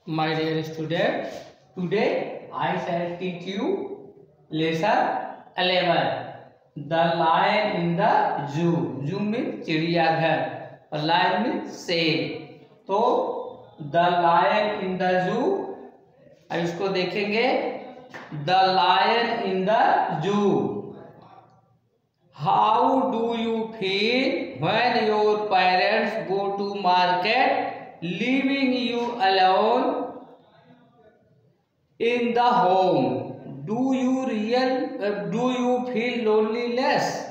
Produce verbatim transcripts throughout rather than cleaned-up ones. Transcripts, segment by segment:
My dear student, today I shall teach you lesson eleven. The lion in the zoo. Zoo means चिड़ियाघर और lion means शेर. तो the lion in the zoo, अब इसको देखेंगे. The lion in the zoo. How do you feel when your parents go to market, leaving you alone in the home? Do you real uh, do you feel loneliness?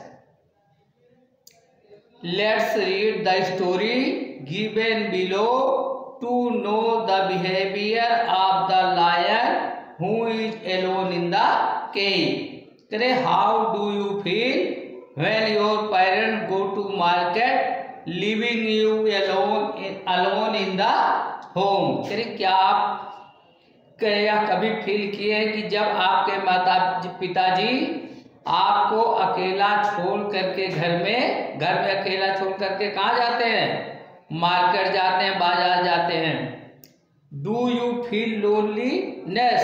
Let's read the story given below to know the behavior of the lion who is alone in the cage. How do you feel when your parents go to market, leaving you alone in, alone in the home? क्या आप क्या कभी feel किए हैं कि जब आपके माता पिताजी आपको अकेला छोड़ करके घर में घर में अकेला छोड़ करके कहाँ जाते हैं? मार्केट जाते हैं, बाजार जाते हैं. Do you feel loneliness?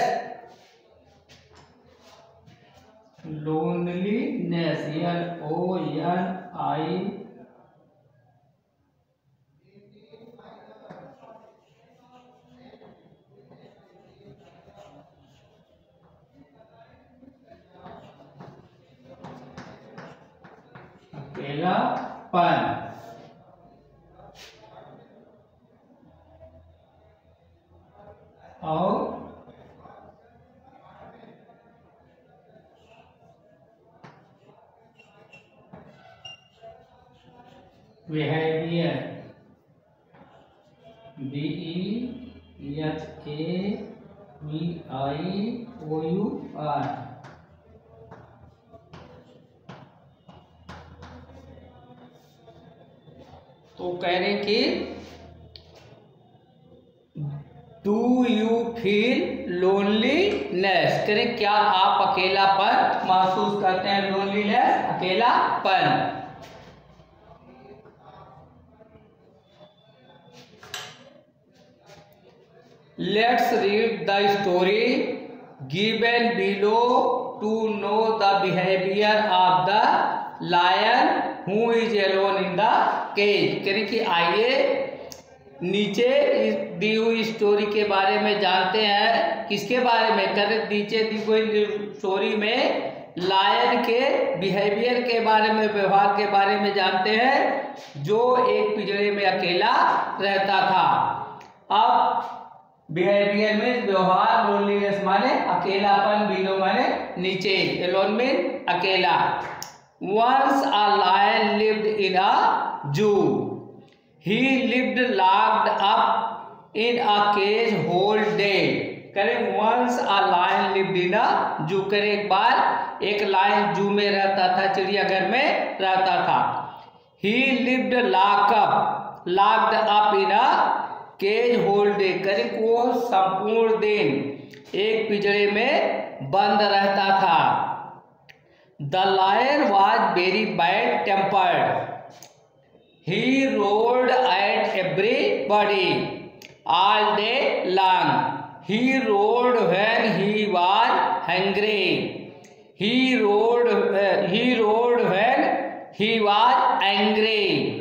Loneliness N O N I अकेलापन. और behaviour B E H A V I O U R. तो कह रहे कि डू यू फील लोनलीनेस? कह रहे क्या आप अकेलापन महसूस करते हैं? लोनलीनेस अकेलापन. Let's read the story given below to know the behavior of the lion who is alone in the cage. करें कि आइए नीचे दी हुई स्टोरी के बारे में जानते हैं. किसके बारे में? करें नीचे दी हुई स्टोरी में लायन के बिहेवियर के बारे में, व्यवहार के बारे में जानते हैं, जो एक पिंजरे में अकेला रहता था. अब बिहेवियर में व्यवहार, लोनलीनेस माने अकेलापन, बिलो माने नीचे, एलोन में अकेला. Once a lion lived in a zoo. He lived locked up in a cage whole day. करें once a lion lived in a zoo. करें एक बार एक लायन जू में रहता था, चिड़ियाघर में रहता था. He lived locked up, locked up in a cage whole day. करें वो संपूर्ण दिन एक पिंजरे में बंद रहता था. The lion was very bad tempered. He roared at everybody all day long. He roared when he was hungry. He roared he roared when he was angry.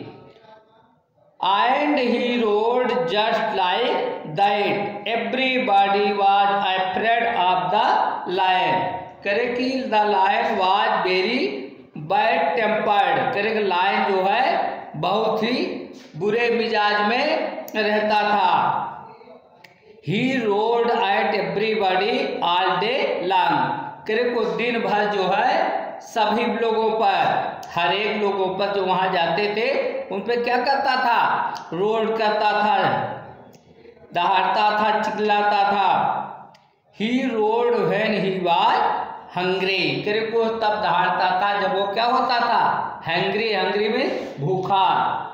And he roared just like that. Everybody was afraid of the lion. करे कि the lion was very bad tempered. करे कि lion जो है बहुत ही बुरे मिजाज में रहता था. He roared at everybody all day long. करे को दिन भर जो है सभी लोगों पर, हर एक लोगों पर जो वहां जाते थे उन पे क्या करता था? रोड करता था, दहाड़ता था, चिल्लाता था. He roared when he was hungry. करे को तब दहाड़ता था जब वो क्या होता था? हंग्री. हंग्री में भूखा.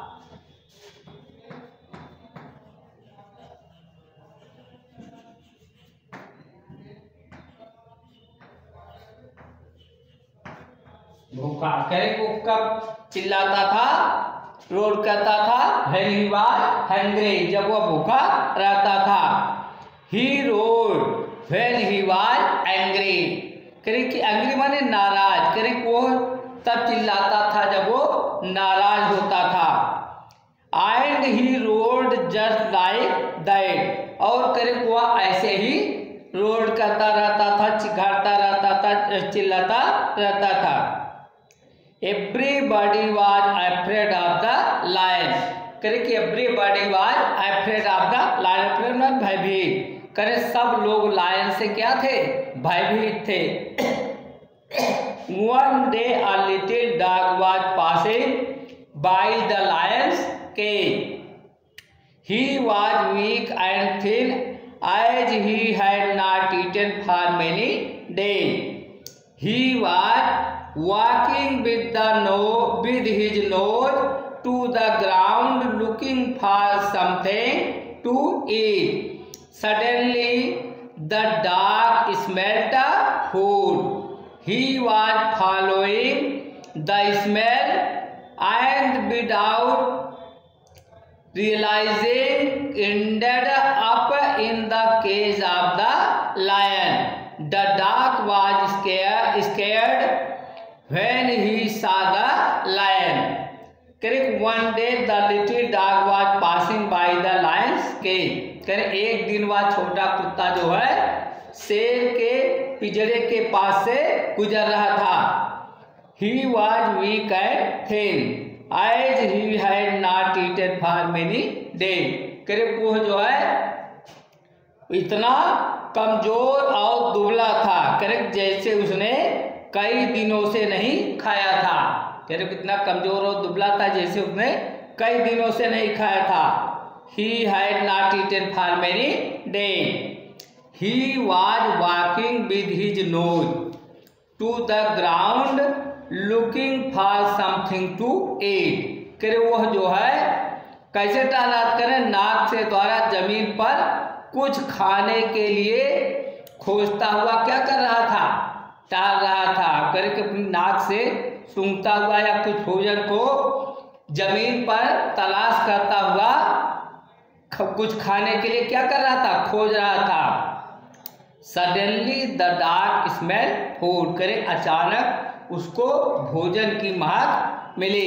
भूखा. करे को कब चिल्लाता था, रोड करता था? व्हेन ही वाज हंग्री, जब वह भूखा रहता था. He roared when he was angry. करे कि एंग्री माने नाराज, करे वो तब चिल्लाता था जब वो नाराज होता था। And he roared just like that, और करे वो ऐसे ही रोड करता रहता था, चिघाड़ता रहता था, चिल्लाता रहता था। Everybody was afraid of the lion. करे कि everybody was afraid of the lion, afraid मतलब भयभीत। करे सब लोग लायन से क्या थे, भयभीत थे। One day a little dog was passing by the lion's cage. He was weak and thin as he had not eaten for many days. He was walking with the no with his nose to the ground looking for something to eat. Suddenly the dog smelled the food. He was following the smell and without realizing ended up in the cage of the lion. The dog was scared, scared when he saw the lion. Correct. One day the little dog was passing by the lion's cage. करें एक दिन वह छोटा कुत्ता जो है शेर के पिंजरे के पास से गुजर रहा था। He was weak and thin as he had not eaten for many days. करें वो जो है इतना कमजोर और दुबला था, करें जैसे उसने कई दिनों से नहीं खाया था। करें कितना कमजोर और दुबला था, जैसे उसने कई दिनों से नहीं खाया था। He had not eaten for many days. He was walking with his nose to the ground looking for something to eat. करे वह जो है कैसे टहलत करे, नाक से द्वारा जमीन पर कुछ खाने के लिए खोजता हुआ क्या कर रहा था, टहल रहा था। करे कि अपनी नाक से सूंघता हुआ या कुछ भोजन को जमीन पर तलाश करता हुआ कुछ खाने के लिए क्या कर रहा था, खोज रहा था। Suddenly the dog smell food. करे अचानक उसको भोजन की महक मिली।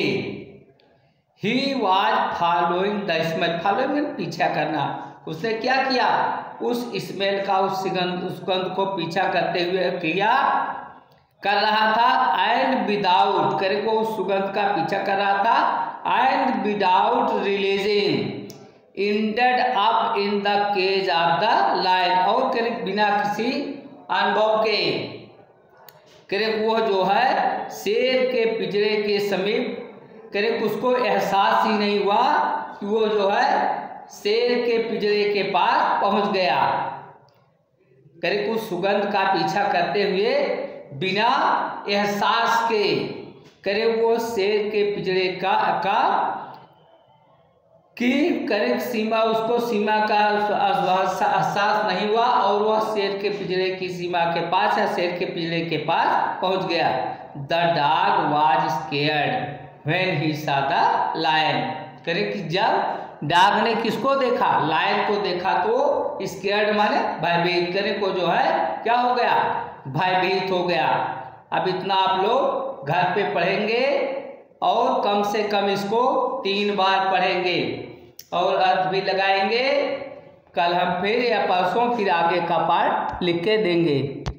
He was following the smell, following पीछा करना। उसने क्या किया, उस स्मेल का, उस सुगंध उस सुगंध को पीछा करते हुए किया कर रहा था। एंड विदाउट, करे वो उस सुगंध का पीछा कर रहा था। And without realising ended up in the cage of the lion, और करे बिना किसी अनुभव के, करे वो जो है शेर के पिंजरे के समीप, करे उसको एहसास ही नहीं हुआ कि वो जो है शेर के पिंजरे के पास पहुंच गया। करे कुछ सुगंध का पीछा करते हुए बिना एहसास के, करे वो शेर के पिंजरे का का कि करेक्ट सीमा, उसको सीमा का एहसास नहीं हुआ और वह शेर के पिंजरे की सीमा के पास या शेर के पिंजरे के पास पहुंच गया। The dog was scared when he saw the lion. Correct, जब डॉग ने किसको देखा, लायन को देखा, तो स्केयर्ड माने भयभीत। करे को जो है क्या हो गया, भयभीत हो गया। अब इतना आप लोग घर पे पढ़ेंगे और कम से कम इसको तीन बार पढ़ेंगे और अर्थ भी लगाएंगे। कल हम फिर या परसों फिर आगे का पार्ट लिख के देंगे।